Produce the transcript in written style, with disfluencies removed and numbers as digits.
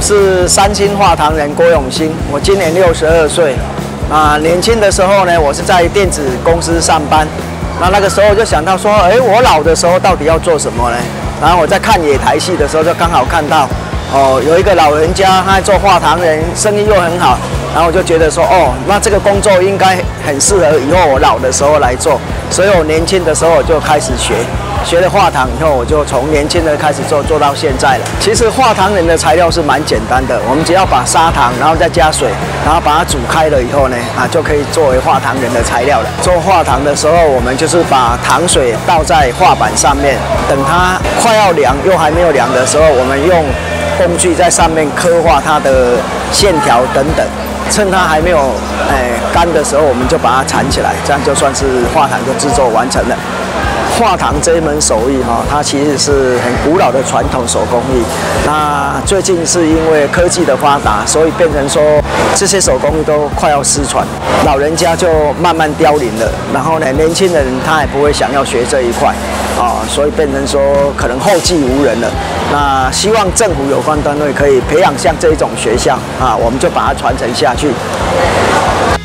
是三星化糖人郭永兴，我今年62岁。年轻的时候呢，我是在电子公司上班。那个时候就想到说，我老的时候到底要做什么呢？然后我在看野台戏的时候，就刚好看到，有一个老人家他在做化糖人，生意又很好。然后我就觉得说，那这个工作应该很适合以后我老的时候来做。所以我年轻的时候我就开始学了化糖以后，我就从年轻的开始做到现在了。其实化糖人的材料是蛮简单的，我们只要把砂糖，然后再加水，然后把它煮开了以后呢，就可以作为化糖人的材料了。做化糖的时候，我们就是把糖水倒在画板上面，等它快要凉又还没有凉的时候，我们用工具在上面刻画它的线条等等。趁它还没有干的时候，我们就把它缠起来，这样就算是化糖的制作完成了。化糖这一门手艺它其实是很古老的传统手工艺。那最近是因为科技的发达，所以变成说这些手工艺都快要失传，老人家就慢慢凋零了。然后呢，年轻人他也不会想要学这一块所以变成说可能后继无人了。那希望政府有关单位可以培养像这一种学校我们就把它传承下去。